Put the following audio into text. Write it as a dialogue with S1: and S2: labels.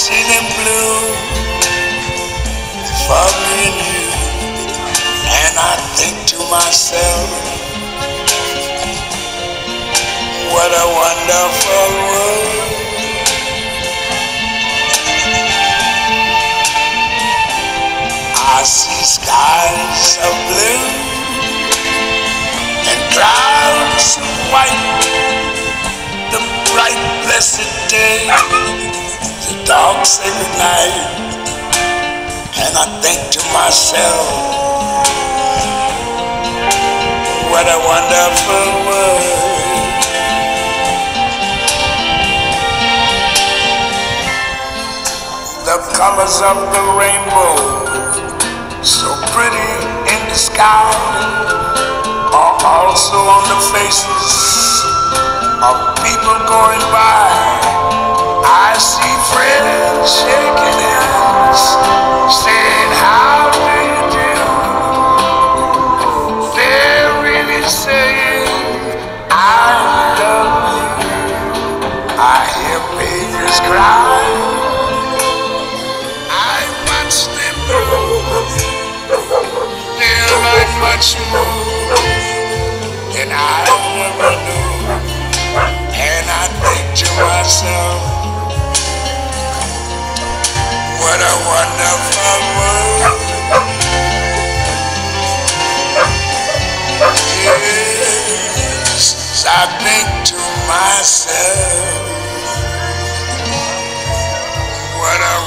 S1: see them bloom for me and you, and I think to myself, what a wonderful world. I see skies of blue and clouds of white, the bright blessed day, the dark sacred night, and I think to myself, what a wonderful world. The colors of the rainbow, so pretty in the sky, are also on the faces of people going by. I see friends shaking hands, saying, how do you do? They're really saying, I love you. I hear babies cry. I watch them grow. They're like much more than I ever knew. And I think to myself, what a wonderful world. Yes, I think to myself, what a